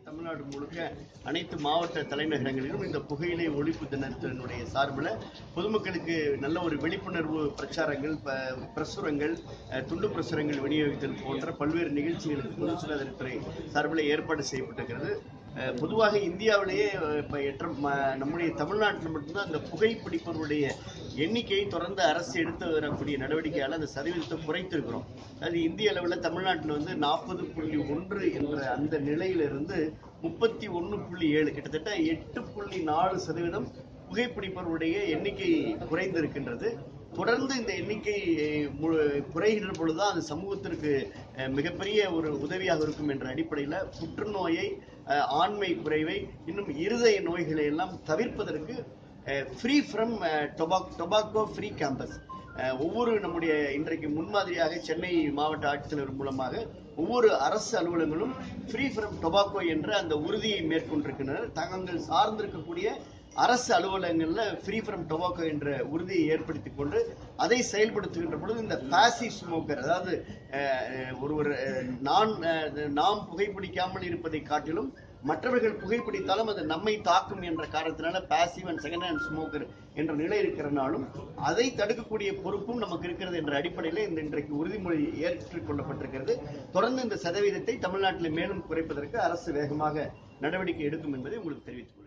தமிழ்நாடு முழுக்க அனைத்து மாவட்ட தலைநகரங்களிலும் இந்த புகையிலை ஒழிப்பு தினத்தினுடைய சார்பில் பொதுமக்களுக்கு நல்ல ஒரு விழிப்புணர்வு பிரச்சாரங்கள், பிரசுரங்கள், துண்டு பிரசுரங்கள் விநியோகித்தல் போன்ற பல்வேறு நிகழ்ச்சிகளுக்கு பொது சுகாதாரத்துறை சார்பில் ஏற்பாடு செய்யப்பட்டிருக்கிறது. பொதுவாக இந்தியாவிலேயே நம்முடைய தமிழ்நாட்டில் மட்டும்தான் அந்த புகைப்பிடிப்பவருடைய எண்ணிக்கையை தொடர்ந்து அரசு எடுத்து வரக்கூடிய நடவடிக்கையால் அந்த சதவீதத்தை குறைத்திருக்கிறோம். அது இந்திய அளவில் தமிழ்நாட்டில் 40.1 என்ற அந்த நிலையிலிருந்து 31.7 கிட்டத்தட்ட 8.4% புகைப்பிடிப்பவருடைய எண்ணிக்கை குறைந்திருக்கின்றது. தொடர்ந்து இந்த எண்ணிக்கை குறைகின்ற பொழுதுதான் அது சமூகத்திற்கு மிகப்பெரிய ஒரு உதவியாக இருக்கும் என்ற அடிப்படையில் புற்றுநோயை, ஆண்மை குறைவை, இன்னும் இருதய நோய்களை எல்லாம் தவிர்ப்பதற்கு free from tobacco free campus ஒவ்வொரு நம்முடைய இன்றைக்கு முன்மாதிரியாக சென்னை மாவட்ட ஆட்சித்தலைவர் மூலமாக ஒவ்வொரு அரசு அலுவலகங்களும் ஃப்ரீ ஃப்ரம் டொபாக்கோ என்ற அந்த உறுதியை மேற்கொண்டிருக்கின்றனர். தாங்கள் சார்ந்திருக்கக்கூடிய அரசு அலுவலகங்களில் ஃப்ரீ ஃப்ரம் டொபாக்கோ என்ற உறுதியை ஏற்படுத்தி கொண்டு அதை செயல்படுத்துகின்ற பொழுது இந்த பாசிவ் ஸ்மோக்கர், அதாவது ஒருவர் நாம் புகைப்பிடிக்காமல் இருப்பதை காட்டிலும் மற்றவர்கள் புகைப்பிடித்தாலும் அது நம்மை தாக்கும் என்ற காரணத்தினால passive and second hand smoker என்ற நிலை இருக்கிறனாலும் அதை தடுக்கக்கூடிய பொறுப்பும் நமக்கு இருக்கிறது என்ற அடிப்படையில் இன்றைக்கு உறுதிமொழி ஏற்றுக்கொள்ளப்பட்டிருக்கிறது. தொடர்ந்து இந்த சதவீதத்தை தமிழ்நாட்டில் மேலும் குறைப்பதற்கு அரசு வேகமாக நடவடிக்கை எடுக்கும் என்பதை உங்களுக்கு தெரிவித்துள்ளேன்.